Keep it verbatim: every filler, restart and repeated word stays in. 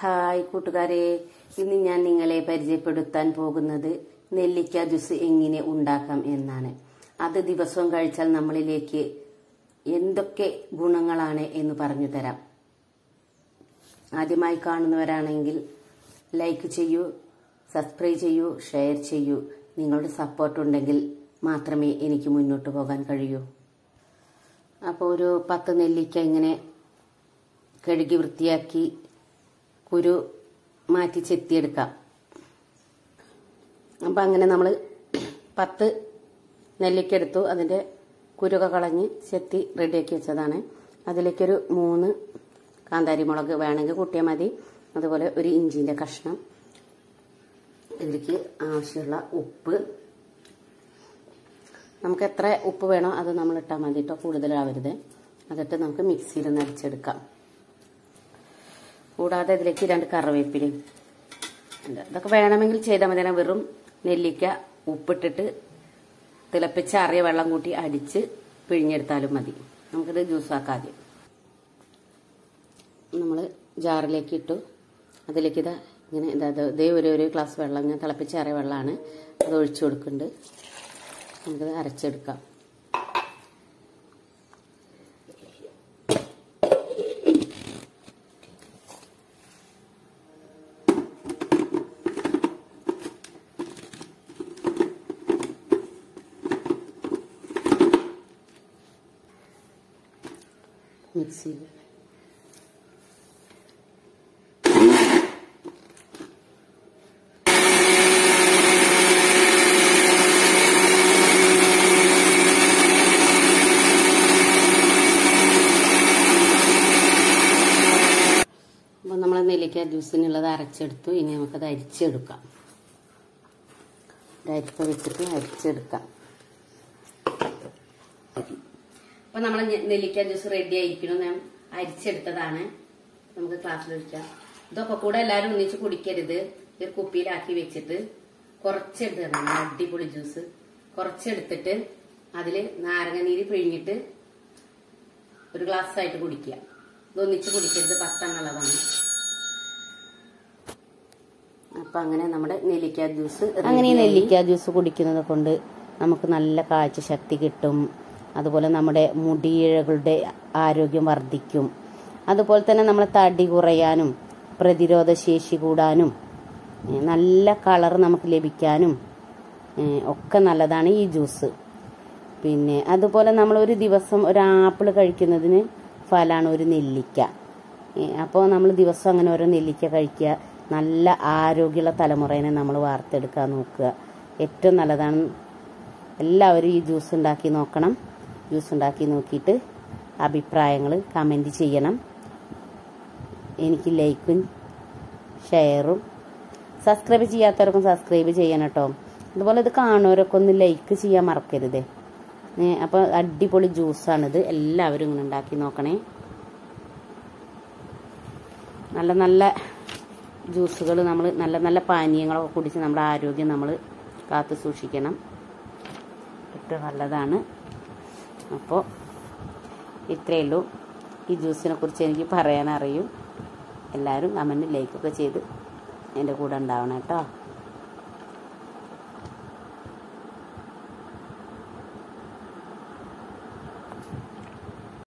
Hi കൂട്ടുകാരെ, ഇന്ന് ഞാൻ നിങ്ങളെ പരിചയപ്പെടുത്താൻ പോകുന്നത് നെല്ലിക്ക ജ്യൂസ് എങ്ങനെ ഉണ്ടാക്കാം എന്നാണ്. അത് ദിവസവും കഴിച്ചാൽ നമ്മളിലേക്ക് എന്തൊക്കെ ഗുണങ്ങളാണ് എന്ന് പറഞ്ഞു തരാം. ആദ്യമായി കാണുന്നവരാണെങ്കിൽ ലൈക്ക് ചെയ്യൂ, സബ്സ്ക്രൈബ് ചെയ്യൂ, ഷെയർ ചെയ്യൂ. നിങ്ങളുടെ സപ്പോർട്ട് ഉണ്ടെങ്കിൽ മാത്രമേ എനിക്ക് മുന്നോട്ട് പോകാൻ കഴിയൂ. അപ്പോൾ ഒരു പത്ത് നെല്ലിക്ക ഇങ്ങനെ കഴുകി വൃത്തിയാക്കി കുരു മാറ്റി ചെത്തിയെടുക്കാം. അപ്പം അങ്ങനെ നമ്മൾ പത്ത് നെല്ലിക്ക എടുത്തു, അതിൻ്റെ കുരുക കളഞ്ഞ് ചെത്തി റെഡിയാക്കി വെച്ചതാണ്. അതിലേക്കൊരു മൂന്ന് കാന്താരി മുളക് വേണമെങ്കിൽ കൂട്ടിയാൽ മതി. അതുപോലെ ഒരു ഇഞ്ചിൻ്റെ കഷ്ണം, ഇതിലേക്ക് ആവശ്യമുള്ള ഉപ്പ്, നമുക്ക് എത്ര ഉപ്പ് വേണോ അത് നമ്മൾ ഇട്ടാൽ മതി കേട്ടോ, കൂടുതലാവരുത്. അതിട്ട് നമുക്ക് മിക്സിയിൽ നിന്ന് അടിച്ചെടുക്കാം. കൂടാതെ ഇതിലേക്ക് രണ്ട് കറിവേപ്പിലയും ഉണ്ട്. ഇതൊക്കെ വേണമെങ്കിൽ ചെയ്താൽ മതി. വെറും നെല്ലിക്ക ഉപ്പിട്ടിട്ട് തിളപ്പിച്ചാറിയ വെള്ളം കൂട്ടി അടിച്ച് പിഴിഞ്ഞെടുത്താലും മതി. നമുക്കിത് ജ്യൂസാക്കാം. ആദ്യം നമ്മൾ ജാറിലേക്ക് ഇട്ടു. അതിലേക്ക് ഇതാ ഇങ്ങനെ ഇതാ ഇതേ ഒരു ഒരു ഗ്ലാസ് വെള്ളം, ഇങ്ങനെ തിളപ്പിച്ചാറിയ വെള്ളമാണ്, അത് ഒഴിച്ചു കൊടുക്കുന്നുണ്ട്. നമുക്കത് അരച്ചെടുക്കാം. മിക്സിയിൽ അപ്പോൾ നമ്മൾ നെല്ലിക്ക ജ്യൂസിനുള്ളത് അരച്ചെടുത്തു. ഇനി നമുക്കത് അരിച്ചെടുക്കാം. അരിപ്പ വെച്ചിട്ട് അരിച്ചെടുക്കാം. അപ്പൊ നമ്മൾ നെല്ലിക്ക ജ്യൂസ് റെഡി ആയിരിക്കണം. ഞാൻ അരിച്ചെടുത്തതാണ്. നമുക്ക് ക്ലാസ്സിലൊഴിക്കാം. ഇതൊക്കെ കൂടെ എല്ലാവരും ഒന്നിച്ച് കുടിക്കരുത്. ഒരു കുപ്പിയിലാക്കി വെച്ചിട്ട് കുറച്ചെടുത്തതാണ് അടിപൊളി ജ്യൂസ്. കുറച്ചെടുത്തിട്ട് അതിൽ നാരങ്ങ നീര് പിഴിഞ്ഞിട്ട് ഒരു ഗ്ലാസ് ആയിട്ട് കുടിക്കുക. ഇതൊന്നിച്ച് കുടിക്കരുത്, പത്തെണ്ണുള്ളതാണ്. അപ്പൊ അങ്ങനെ നമ്മുടെ നെല്ലിക്ക ജ്യൂസ്, അങ്ങനെ നെല്ലിക്ക ജ്യൂസ് കുടിക്കുന്നത് കൊണ്ട് നമുക്ക് നല്ല കാഴ്ച ശക്തി കിട്ടും. അതുപോലെ നമ്മുടെ മുടിയിഴകളുടെ ആരോഗ്യം വർദ്ധിക്കും. അതുപോലെ തന്നെ നമ്മളെ തടി കുറയാനും പ്രതിരോധ ശേഷി കൂടാനും നല്ല കളർ നമുക്ക് ലഭിക്കാനും ഒക്കെ നല്ലതാണ് ഈ ജ്യൂസ്. പിന്നെ അതുപോലെ നമ്മൾ ഒരു ദിവസം ഒരു ആപ്പിൾ കഴിക്കുന്നതിന് ഫലമാണ് ഒരു നെല്ലിക്ക. അപ്പോൾ നമ്മൾ ദിവസം അങ്ങനെ ഓരോ നെല്ലിക്ക കഴിക്കുക. നല്ല ആരോഗ്യമുള്ള തലമുറേനെ നമ്മൾ വാർത്തെടുക്കാൻ നോക്കുക. ഏറ്റവും നല്ലതാണ്. എല്ലാവരും ഈ ജ്യൂസ് ഉണ്ടാക്കി നോക്കണം. ജ്യൂസ് ഉണ്ടാക്കി നോക്കിയിട്ട് അഭിപ്രായങ്ങൾ കമൻറ്റ് ചെയ്യണം. എനിക്ക് ലൈക്കും ഷെയറും, സബ്സ്ക്രൈബ് ചെയ്യാത്തവർക്കും സബ്സ്ക്രൈബ് ചെയ്യണം കേട്ടോ. അതുപോലെ ഇത് കാണുന്നവരൊക്കെ ഒന്ന് ലൈക്ക് ചെയ്യാൻ മറക്കരുതേ. അപ്പോൾ അടിപൊളി ജ്യൂസാണിത്. എല്ലാവരും ഇങ്ങനെ ഉണ്ടാക്കി നോക്കണേ. നല്ല നല്ല ജ്യൂസുകൾ, നമ്മൾ നല്ല നല്ല പാനീയങ്ങളൊക്കെ കുടിച്ച് നമ്മുടെ ആരോഗ്യം നമ്മൾ കാത്തു സൂക്ഷിക്കണം. ഏറ്റവും നല്ലതാണ്. അപ്പോൾ ഇത്രയേ ഉള്ളൂ. ഈ ജ്യൂസിനെ കുറിച്ച് എനിക്ക് പറയാനറിയും. എല്ലാവരും കമൻറ്റ് ലൈക്കൊക്കെ ചെയ്ത് എൻ്റെ കൂടെ ഉണ്ടാവണം കേട്ടോ.